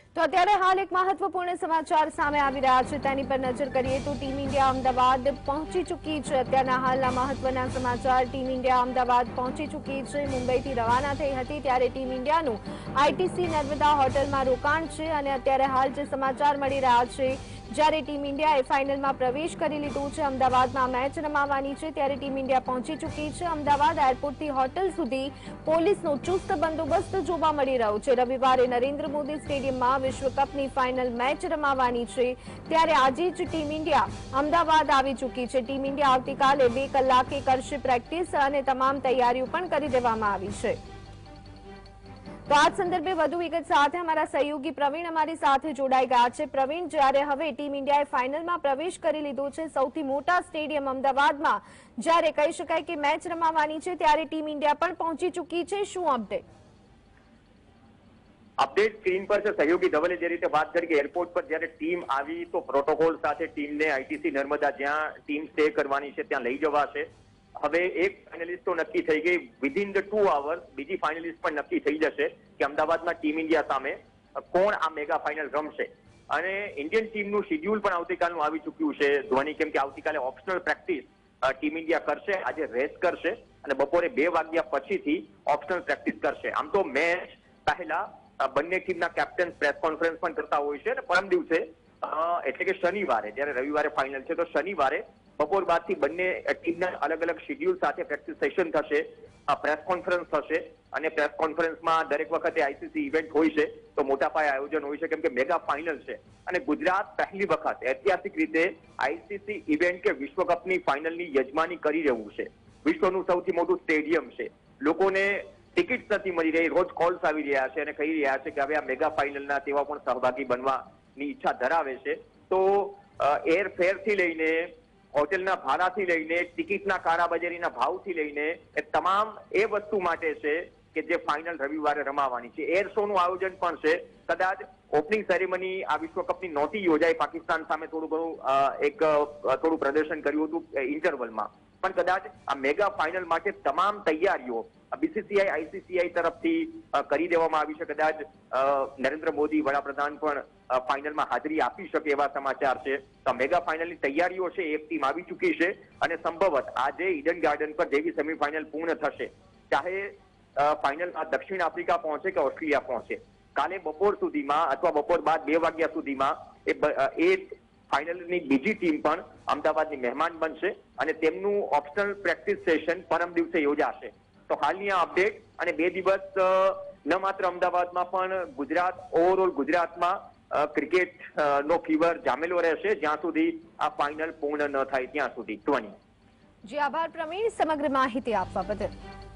તો અત્યારે હાલ એક મહત્વપૂર્ણ સમાચાર સામે આવી રહ્યા છે, તેની પર નજર કરીએ તો ટીમ ઇન્ડિયા અમદાવાદ પહોંચી ચૂકી છે। અત્યારના હાલના મહત્વના સમાચાર, ટીમ ઇન્ડિયા અમદાવાદ પહોંચી ચૂકી છે। મુંબઈથી રવાના થઈ હતી ત્યારે ટીમ ઇન્ડિયાનું આઈટીસી નર્મદા હોટલમાં રોકાણ છે અને અત્યારે હાલ જે સમાચાર મળી રહ્યા છે, જ્યારે ટીમ ઇન્ડિયાએ ફાઇનલમાં પ્રવેશ કરી લીધો છે, અમદાવાદમાં મેચ રમાવાની છે ત્યારે ટીમ ઇન્ડિયા પહોંચી ચૂકી છે। અમદાવાદ એરપોર્ટથી હોટલ સુધી પોલીસનો ચુસ્ત બંદોબસ્ત જોવા મળી રહ્યો છે। રવિવારે નરેન્દ્ર મોદી સ્ટેડિયમમાં વિશ્વકપની ફાઇનલ મેચ રમાવાની છે ત્યારે આજે જ ટીમ ઇન્ડિયા અમદાવાદ આવી ચૂકી છે। ટીમ ઇન્ડિયા આવતીકાલે 2 કલાકે કરશે પ્રેક્ટિસ અને તમામ તૈયારીઓ પણ કરી દેવામાં આવી છે। તો આ સંદર્ભે વધુ વિગત સાથે અમારા સહયોગી પ્રવીણ અમારી સાથે જોડાઈ ગયા છે। પ્રવીણ, જ્યારે હવે ટીમ ઇન્ડિયાએ ફાઇનલમાં પ્રવેશ કરી લીધો છે સૌથી મોટા સ્ટેડિયમ અમદાવાદમાં, જ્યારે કહી શકાય કે મેચ રમાવાની છે ત્યારે ટીમ ઇન્ડિયા પણ પહોંચી ચૂકી છે, શું અપડેટ સ્ક્રીન પર છે। સહયોગી ધવલે જે રીતે વાત કરી કે એરપોર્ટ પર જ્યારે ટીમ આવી તો પ્રોટોકોલ સાથે ટીમને આઈટીસી નર્મદા જ્યાં ટીમ સ્ટે કરવાની છે ત્યાં લઈ જવાશે। હવે એક ફાઇનલિસ્ટ તો નક્કી થઈ ગઈ, વિધિન ધ 2 અવર્સ બીજી ફાઇનલિસ્ટ પણ નક્કી થઈ જશે કે અમદાવાદમાં ટીમ ઇન્ડિયા સામે કોણ આ મેગા ફાઇનલ રમશે। અને ઇન્ડિયન ટીમનું શેડ્યુલ પણ આવતીકાલનું આવી ચૂક્યું છે ધ્વની, કેમ કે આવતીકાલે ઓપ્શનલ પ્રેક્ટિસ ટીમ ઇન્ડિયા કરશે, આજે રેસ્ટ કરશે અને બપોરે 2 વાગ્યા પછીથી ઓપ્શનલ પ્રેક્ટિસ કરશે। આમ તો મેચ પહેલા બંને ટીમના કેપ્ટન પ્રેસ કોન્ફરન્સ પણ કરતા હોય છે અને પરમ દિવસે એટલે કે શનિવારે, જ્યારે રવિવારે ફાઇનલ છે તો શનિવારે બપોર બાદથી બંને ટીમના અલગ અલગ શેડ્યુલ સાથે પ્રેક્ટિસ સેશન થશે, પ્રેસ કોન્ફરન્સ થશે અને પ્રેસ કોન્ફરન્સમાં દરેક વખતે આઈસીસી ઇવેન્ટ હોય છે તો મોટા પાયે આયોજન હોય છે, કેમ કે મેગા ફાઇનલ છે અને ગુજરાત પહેલી વખત ઐતિહાસિક રીતે આઈસીસી ઇવેન્ટ કે વિશ્વકપની ફાઇનલની યજમાની કરી રહ્યું છે। વિશ્વનું સૌથી મોટું સ્ટેડિયમ છે, લોકોને ટિકિટ નથી મળી રહી, રોજ કોલ્સ આવી રહ્યા છે અને કહી રહ્યા છે કે હવે આ મેગા ફાઇનલના તેવા પણ સહભાગી બનવાની ઈચ્છા ધરાવે છે। તો એરફેરથી લઈને, હોટેલના ભાડાથી લઈને, ટિકિટના કાળાબજારીના ભાવથી લઈને એ તમામ એ વસ્તુ માટે છે કે જે ફાઇનલ રવિવારે રમાવાની છે। એર શોનું આયોજન પણ છે, કદાચ ઓપનિંગ સેરેમની આ વિશ્વકપની નહોતી યોજાઈ, પાકિસ્તાન સામે થોડું પ્રદર્શન કર્યું હતું ઇન્ટરવલમાં, પણ કદાચ આ મેગા ફાઇનલ માટે તમામ તૈયારીઓ બીસીસીઆઈ આઈસીસીઆઈ તરફથી કરી દેવામાં આવી છે। કદાચ નરેન્દ્ર મોદી વડાપ્રધાન પણ ફાઇનલમાં હાજરી આપી શકે એવા સમાચાર છે। તો મેગા ફાઇનલની તૈયારીઓ છે, એક ટીમ આવી ચૂકી છે અને સંભવત આજે ઈડન ગાર્ડન પર જેવી સેમીફાઇનલ પૂર્ણ થશે, ચાહે ફાઇનલમાં દક્ષિણ આફ્રિકા પહોંચે કે ઓસ્ટ્રેલિયા પહોંચે, કાલે બપોર સુધીમાં અથવા બપોર બાદ 2 વાગ્યા સુધીમાં એ ફાઇનલની બીજી ટીમ પણ અમદાવાદની મહેમાન બનશે અને તેમનું ઓપ્શનલ પ્રેક્ટિસ સેશન પરમ દિવસે યોજાશે। તો હાલની આ અપડેટ, અને 2 દિવસ ન માત્ર અમદાવાદમાં પણ ઓવરઓલ ગુજરાતમાં ક્રિકેટ નો ફીવર જામેલો રહેશે જ્યાં સુધી આ ફાઇનલ પૂર્ણ ન થાય ત્યાં સુધી। જી આભાર પ્રવીણ સમગ્ર માહિતી આપવા બદલ।